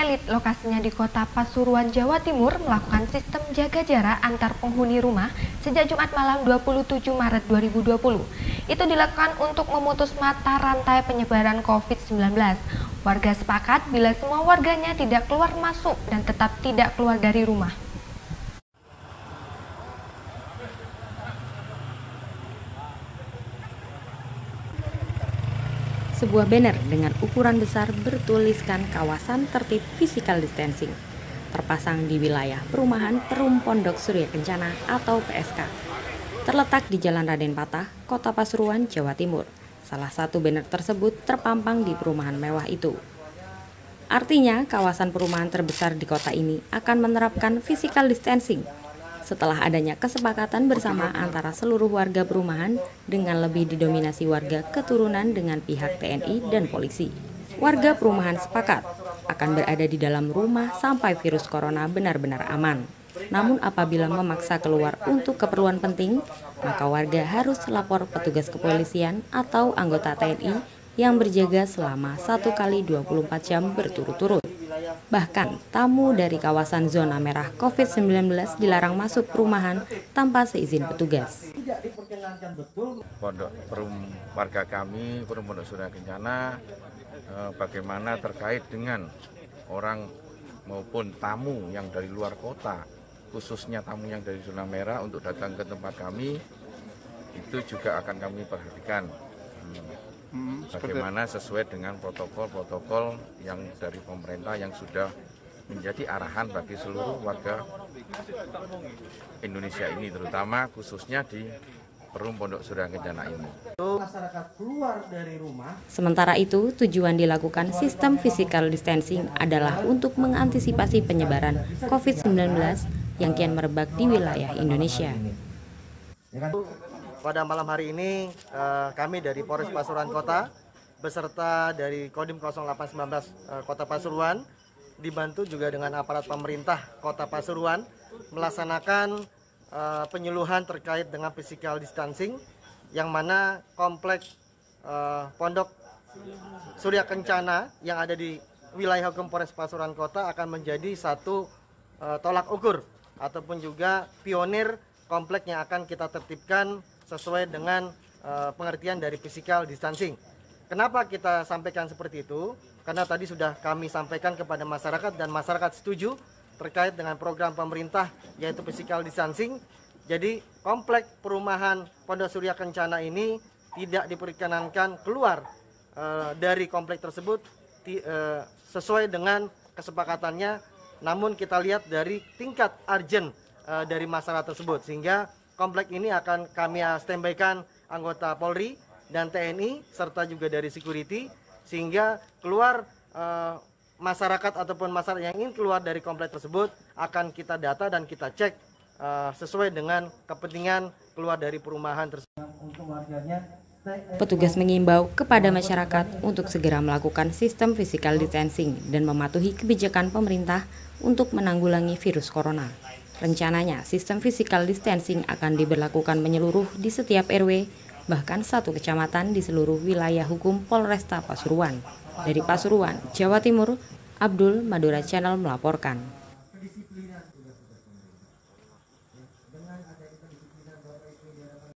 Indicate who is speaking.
Speaker 1: elit lokasinya di Kota Pasuruan, Jawa Timur melakukan sistem jaga jarak antar penghuni rumah sejak Jumat malam 27 Maret 2020. Itu dilakukan untuk memutus mata rantai penyebaran COVID-19. Warga sepakat bila semua warganya tidak keluar masuk dan tetap tidak keluar dari rumah.
Speaker 2: Sebuah banner dengan ukuran besar bertuliskan kawasan tertib physical distancing terpasang di wilayah perumahan Perum Pondok Surya Kencana atau PSK. Terletak di Jalan Raden Patah, Kota Pasuruan, Jawa Timur. Salah satu banner tersebut terpampang di perumahan mewah itu. Artinya, kawasan perumahan terbesar di kota ini akan menerapkan physical distancing setelah adanya kesepakatan bersama antara seluruh warga perumahan dengan lebih didominasi warga keturunan dengan pihak TNI dan polisi. Warga perumahan sepakat akan berada di dalam rumah sampai virus corona benar-benar aman. Namun apabila memaksa keluar untuk keperluan penting, maka warga harus lapor petugas kepolisian atau anggota TNI yang berjaga selama 1 kali 24 jam berturut-turut. Bahkan, tamu dari kawasan zona merah COVID-19 dilarang masuk perumahan tanpa seizin petugas.
Speaker 3: Warga kami, Perum Pondok Surya Kencana, bagaimana terkait dengan orang maupun tamu yang dari luar kota, khususnya tamu yang dari zona merah untuk datang ke tempat kami, itu juga akan kami perhatikan. Bagaimana sesuai dengan protokol-protokol yang dari pemerintah yang sudah menjadi arahan bagi seluruh warga Indonesia ini, terutama khususnya di Perum Pondok Surya Kencana ini.
Speaker 2: Sementara itu, tujuan dilakukan sistem physical distancing adalah untuk mengantisipasi penyebaran COVID-19 yang kian merebak di wilayah Indonesia.
Speaker 4: Pada malam hari ini kami dari Polres Pasuruan Kota beserta dari Kodim 0819 Kota Pasuruan dibantu juga dengan aparat pemerintah Kota Pasuruan melaksanakan penyuluhan terkait dengan physical distancing yang mana kompleks Pondok Surya Kencana yang ada di wilayah hukum Polres Pasuruan Kota akan menjadi satu tolak ukur ataupun juga pionir kompleks yang akan kita tertibkan sesuai dengan pengertian dari physical distancing. Kenapa kita sampaikan seperti itu? Karena tadi sudah kami sampaikan kepada masyarakat dan masyarakat setuju terkait dengan program pemerintah yaitu physical distancing. Jadi kompleks perumahan Pondok Surya Kencana ini tidak diperkenankan keluar dari kompleks tersebut sesuai dengan kesepakatannya. Namun kita lihat dari tingkat urgent dari masyarakat tersebut sehingga kompleks ini akan kami standby-kan anggota Polri dan TNI serta juga dari security sehingga keluar masyarakat ataupun masyarakat yang ingin keluar dari kompleks tersebut akan kita data dan kita cek sesuai dengan kepentingan keluar dari perumahan tersebut.
Speaker 2: Petugas mengimbau kepada masyarakat untuk segera melakukan sistem physical distancing dan mematuhi kebijakan pemerintah untuk menanggulangi virus corona. Rencananya, sistem physical distancing akan diberlakukan menyeluruh di setiap RW, bahkan satu kecamatan di seluruh wilayah hukum Polresta Pasuruan. Dari Pasuruan, Jawa Timur, Abdul Madura Channel melaporkan.